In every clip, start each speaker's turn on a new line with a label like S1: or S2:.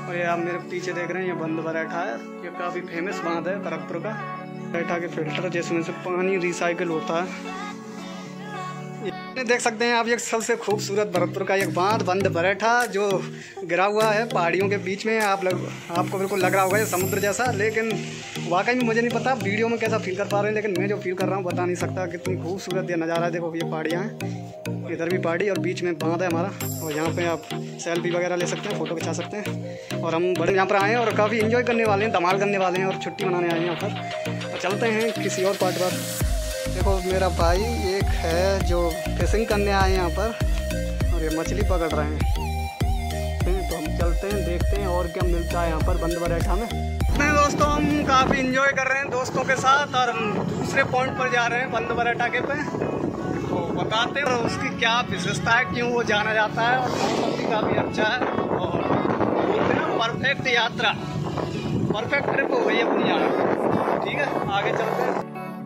S1: और ये आप मेरे पीछे देख रहे हैं, ये बंद बराठा है। ये काफ़ी फेमस बांध है भरतपुर का। बराठा के फिल्टर जिसमें से पानी रिसाइकिल होता है। ये देख सकते हैं आप, ये सबसे खूबसूरत भरतपुर का एक बांध बंद बराठा जो गिरा हुआ है पहाड़ियों के बीच में। आपको बिल्कुल लग रहा होगा ये समुद्र जैसा, लेकिन वाकई में मुझे नहीं पता वीडियो में कैसा फील कर पा रहे हैं, लेकिन मैं जो फील कर रहा हूँ बता नहीं सकता। कितनी खूबसूरत ये नज़ारा है। देखो ये पहाड़ियाँ हैं, इधर भी पहाड़ी और बीच में बांध है हमारा। और यहाँ पे आप सेल्फी वगैरह ले सकते हैं, फ़ोटो खिंचा सकते हैं। और हम बड़े यहाँ पर आए हैं और काफ़ी इन्जॉय करने वाले हैं, धमाल करने वाले हैं और छुट्टी मनाने आए हैं यहाँ पर। तो चलते हैं किसी और पार्ट पर। देखो मेरा भाई एक है जो फिशिंग करने आए हैं यहाँ पर और ये मछली पकड़ रहे हैं। तो हम चलते हैं, देखते हैं और क्या मिलता है यहाँ पर बंद बराठा में। दोस्तों हम काफ़ी इंजॉय कर रहे हैं दोस्तों के साथ और हम दूसरे पॉइंट पर जा रहे हैं बंद बराठा के पे। तो बताते हैं उसकी क्या विशेषता है, क्यों वो जाना जाता है। और मौसम भी काफ़ी अच्छा है और बोलते हैं ना परफेक्ट यात्रा, परफेक्ट ट्रिप हो गई अपनी यहाँ। ठीक है आगे चलते हैं।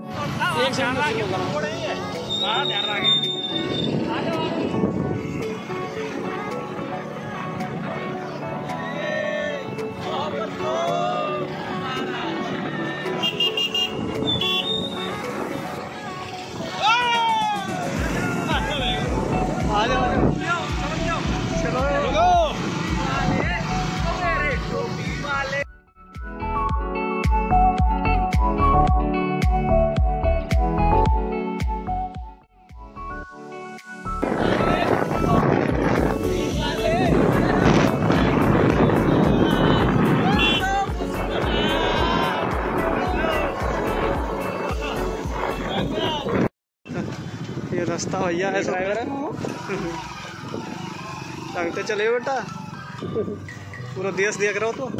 S1: ये रास्ता भैया है, ड्राइवर है टांगते चले बेटा। पूरा देश देख रहा हो तो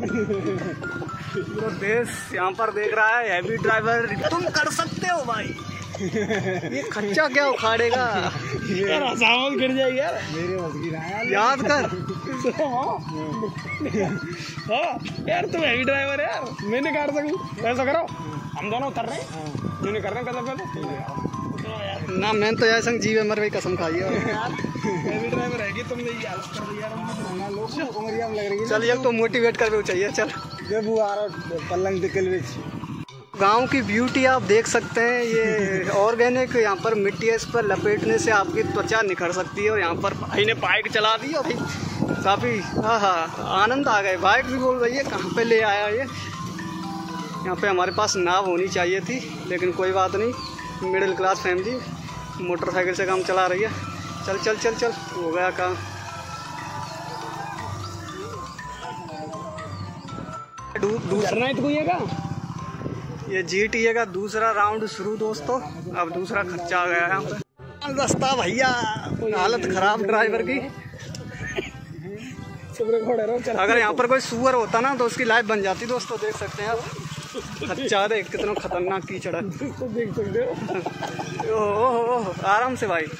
S1: पूरा देश यहाँ पर देख रहा है। हैवी ड्राइवर तुम कर सकते हो भाई। ये खच्चा क्या उखाड़ेगा यार, गिर जाएगी यार, मेरे याद कर। यार तुम हैवी ड्राइवर है यार, मैं नहीं कर सकूँ। ऐसा करो हम दोनों उतर रहे हैं, नहीं कर रहे हैं कदम ना। मैं तो ऐसा जीवे मर भाई कसम खाई है। ड्राइवर है कि तुमने ये हालत कर दी यार। चल ये तो मोटिवेट कर चाहिए। चल पलंग गांव की ब्यूटी आप देख सकते हैं। ये ऑर्गेनिक यहाँ पर मिट्टी है, इस पर लपेटने से आपकी त्वचा निखर सकती है। और यहाँ पर भाई ने बाइक चला दी और काफ़ी आनंद आ गए। बाइक भी बोल रही है कहाँ पे ले आया ये। यहाँ पे हमारे पास नाव होनी चाहिए थी, लेकिन कोई बात नहीं, मिडिल क्लास फैमिली मोटरसाइकिल से काम चला रही है। चल चल चल चल हो गया काम। ये GTA का दूसरा राउंड शुरू दोस्तों। अब दूसरा खर्चा आ गया है। रास्ता भैया हालत खराब ड्राइवर की। अगर यहाँ पर कोई सुअर होता ना तो उसकी लाइफ बन जाती दोस्तों। देख सकते हैं आप खच्चा देख कितना खतरनाक कीचड़ है। देख सकते हो। ओह आराम से भाई।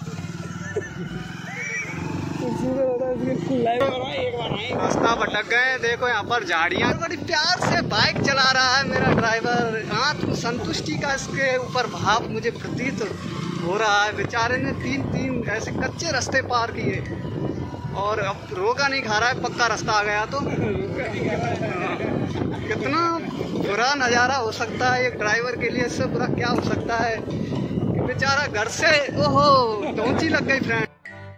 S1: रास्ता भटक गए। देखो यहाँ पर झाड़ियाँ। बड़ी प्यार से बाइक चला रहा है मेरा ड्राइवर। आत्म संतुष्टि का इसके ऊपर भाव मुझे प्रतीत हो रहा है। बेचारे ने तीन ऐसे कच्चे रास्ते पार किए और अब रोका नहीं खा रहा है। पक्का रास्ता आ गया तो कितना बुरा नज़ारा हो सकता है एक ड्राइवर के लिए। इससे बुरा क्या हो सकता है कि बेचारा घर से ओहो धोंची लग गई फ्रेंड।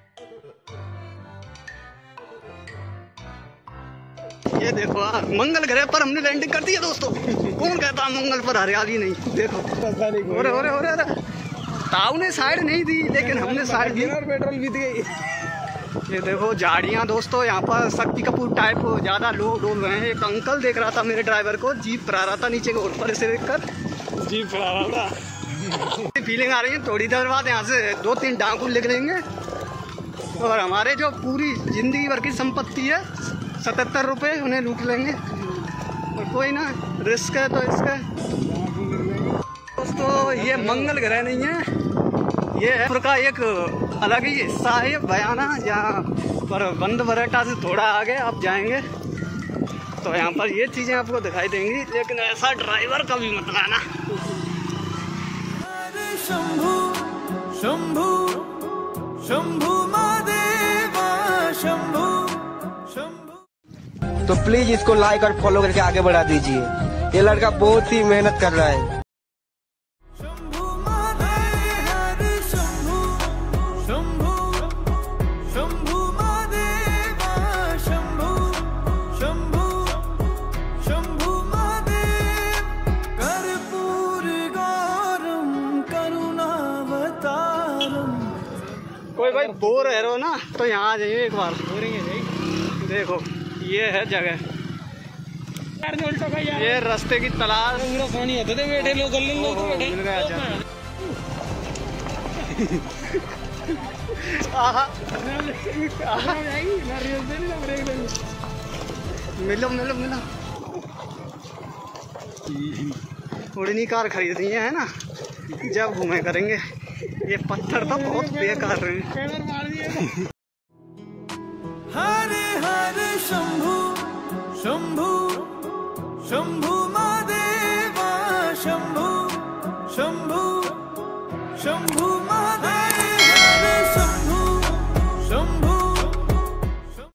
S1: ये देखो मंगल ग्रह पर हमने लैंडिंग कर दी है दोस्तों। कौन कहता मंगल पर हरियाली नहीं। देखो अरे ताऊ ने साइड नहीं दी, लेकिन हमने साइड दी और पेट्रोल बीत गई। ये देखो झाड़ियाँ दोस्तों। यहाँ पर शक्ति कपूर टाइप ज़्यादा लोग डोल रहे हैं। एक अंकल देख रहा था मेरे ड्राइवर को, जीप पर आ रहा था नीचे के रोड पर। इसे देखकर जीप पर आ रहा था। फीलिंग आ रही है थोड़ी देर बाद यहाँ से 2-3 डाकू निकलेंगे और हमारे जो पूरी जिंदगी भर की संपत्ति है 77 रुपये उन्हें लूट लेंगे। और कोई ना, रिस्क है तो इसका दोस्तों। ये मंगल ग्रह नहीं है, ये है का एक अलग ही हिस्सा है बयाना। जहाँ पर बंद बराठा से थोड़ा आगे आप जाएंगे तो यहाँ पर ये चीज़ें आपको दिखाई देंगी, लेकिन ऐसा ड्राइवर कभी मत लाना। शंभू शंभू शंभू महादेवा शंभू शंभू।
S2: तो प्लीज इसको लाइक और फॉलो करके आगे बढ़ा दीजिए। ये लड़का बहुत ही मेहनत कर रहा है।
S1: कोई भाई बोर है रो ना तो यहाँ आ जाइए एक बार। देखो ये है जगह, ये रास्ते की तलाश। बैठे लोग मिल गया। मिलो मिलो मिलो। उड़नी कार खरीदनी है ना, जब घूमे करेंगे। ये पत्थर तो बहुत बेकार हैं।
S3: हरे हरे शंभु शंभु शंभु महादेवा शंभु शंभु शंभु महादेव।